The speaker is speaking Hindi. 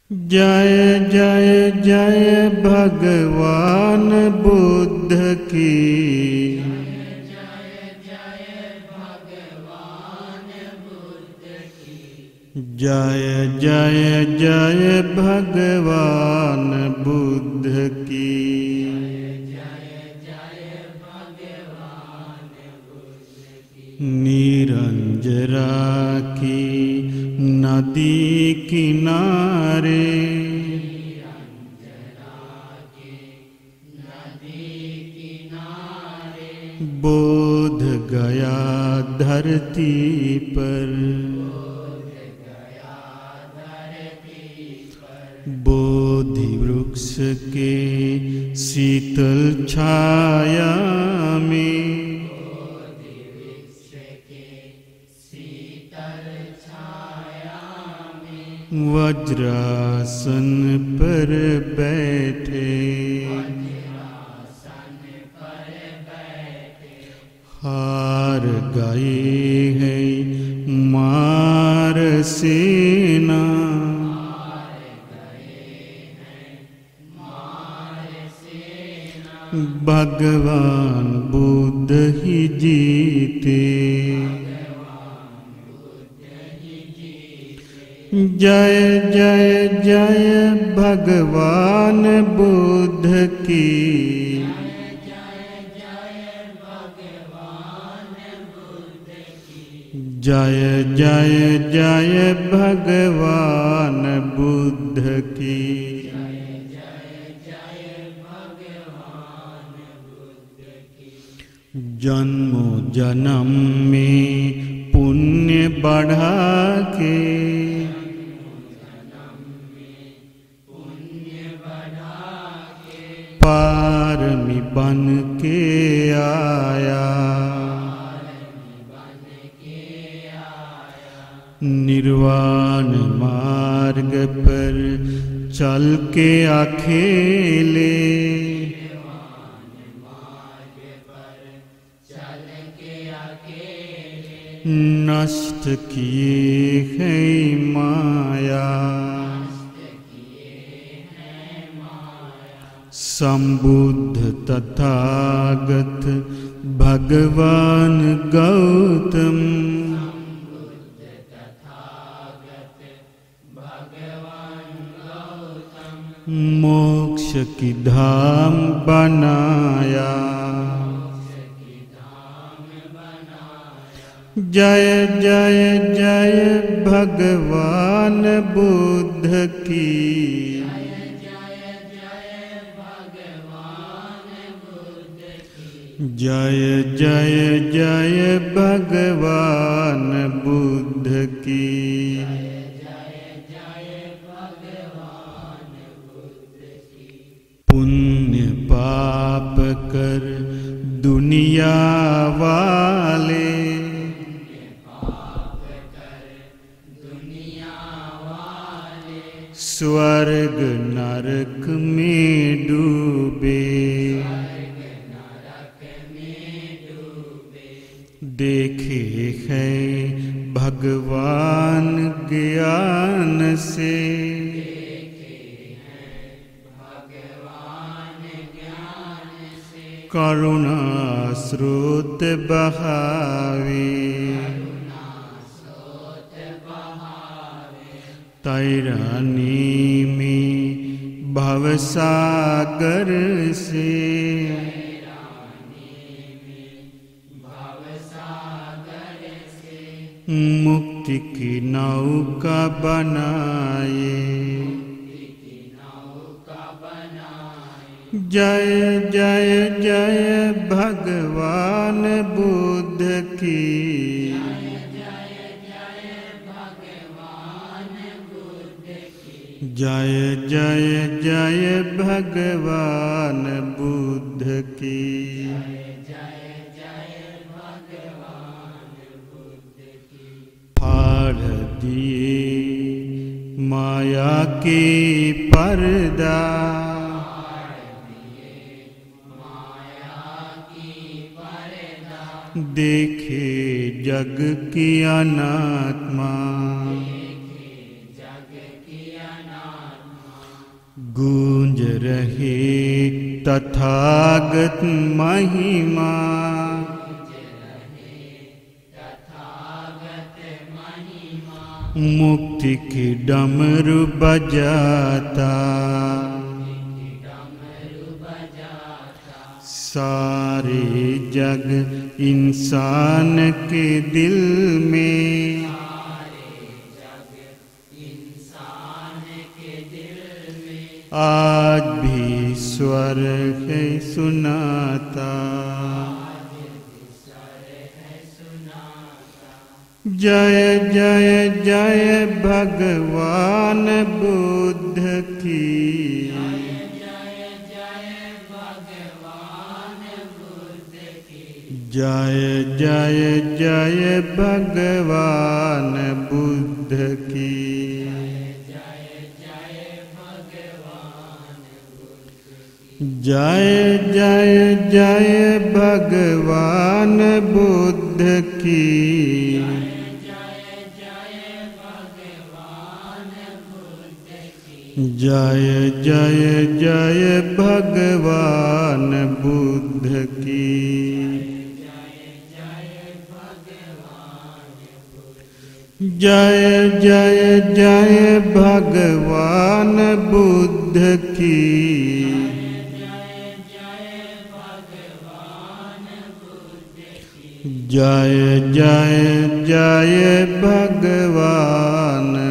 जय जय जय भगवान बुद्ध की। जय जय जय भगवान बुद्ध की। निरंजरा की नदी किनारे बोध गया धरती पर। बोधि वृक्ष के शीतल छाया में वज्रासन पर बैठे। हार गए हैं मार सेना। भगवान बुद्ध ही जीते। जय जय जय भगवान बुद्ध की। जय जय जय भगवान बुद्ध की। जन्मों जन्म में पुण्य बढ़ा के पारमी बन के आया। निर्वाण मार्ग पर चल के अकेले नष्ट किए हैं माया। संबुद्ध तथागत भगवान गौतम मोक्ष की धाम बनाया। जय जय जय भगवान बुद्ध की। जय जय जय भगवान बुद्ध की। पुण्य पाप कर दुनिया वाले स्वर्ग नरक में डूबे। देखे हैं भगवान ज्ञान से करुणा स्रोत बहावे। तैरानी में भवसागर से मुक्ति की नौका बनाए। जय जय जय भगवान बुद्ध की। जय जय जय भगवान बुद्ध की। फाड़ दिए माया के पर्दा देखे जग की अनात्मा। गूंज रहे तथागत महिमा, मुक्ति की डमरू बजाता, सारे जग इंसान के दिल में, आज भी स्वर है सुनाता। जय जय जय भगवान बुद्ध की, जय जय जय भगवान बुद्ध की, जय जय जय भगवान बुद्ध की, जय जय जय भगवान बुद्ध की, जय जय जय भगवान बुद्ध की, जय जय जय भगवान